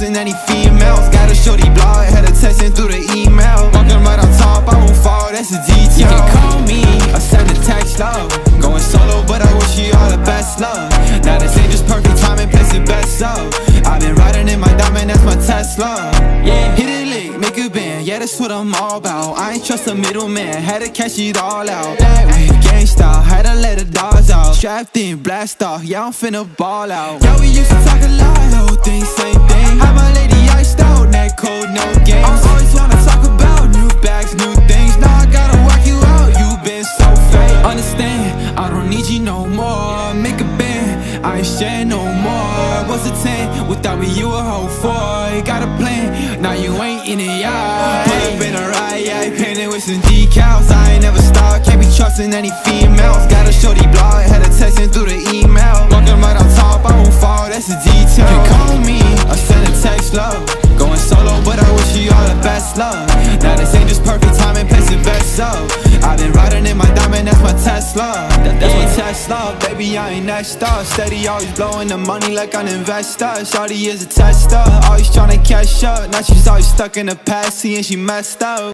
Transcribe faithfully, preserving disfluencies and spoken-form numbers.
trusting any females. Got a shorty blog, had her texting through the email. Walking right on top, I won't fall, that's a detail. You can call me, I send a text, love. Going solo, but I wish you all the best, love. Now this ain't just perfect timing, place it best, so I've been riding in my diamond, that's my Tesla. Yeah, hit it lick, make a band, yeah, that's what I'm all about. I ain't trust a middleman, had to cash it all out. Lightweight, gang style, had to let the dogs out. Strapped in, blast off, yeah, I'm finna ball out. Yeah, we used to talk a lot, whole thing, same thing. Had my lady iced out, neck cold, no games. I always wanna talk about new bags, new things. Now I gotta work you out, you been so fake. Understand, I don't need you no more. Make a band, I ain't sharing no more. What's a ten, without me you a hoe four. You got a plan, now you ain't in it, yeah. Pull up in a ride, yeah, painted with some decals. I ain't never stopped, can't be trusting any females. Got a shorty blog, had her texting through the email. Walking right on top, I won't fall, that's a detail. You can call me, I send a text, love. Going solo, but I wish you all the best, love. Now this ain't just perfect timing, place it best, so I've been riding in my diamond, that's my Tesla. That, that's my Tesla, baby, I ain't next up. Steady, always blowing the money like an investor. Shawty is a tester, always tryna catch up. Now she's always stuck in the past, seeing she messed up.